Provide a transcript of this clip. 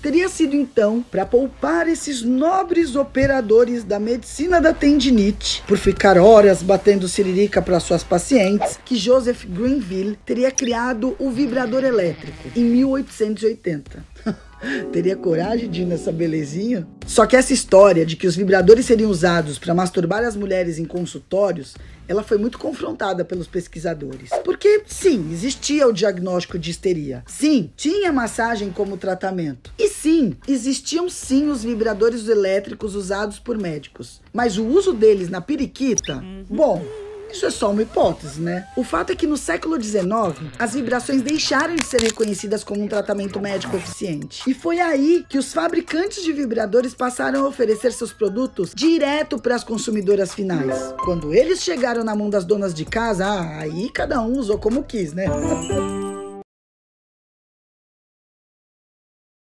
teria sido então para poupar esses nobres operadores da medicina da tendinite, por ficar horas batendo siririca para suas pacientes, que Joseph Grenville teria criado o vibrador elétrico em 1880. Teria coragem de ir nessa belezinha? Só que essa história de que os vibradores seriam usados para masturbar as mulheres em consultórios, ela foi muito confrontada pelos pesquisadores. Porque, sim, existia o diagnóstico de histeria. Sim, tinha massagem como tratamento. E sim, existiam sim os vibradores elétricos usados por médicos. Mas o uso deles na periquita, bom, isso é só uma hipótese, né? O fato é que no século XIX, as vibrações deixaram de ser reconhecidas como um tratamento médico eficiente. E foi aí que os fabricantes de vibradores passaram a oferecer seus produtos direto para as consumidoras finais. Quando eles chegaram na mão das donas de casa, aí cada um usou como quis, né?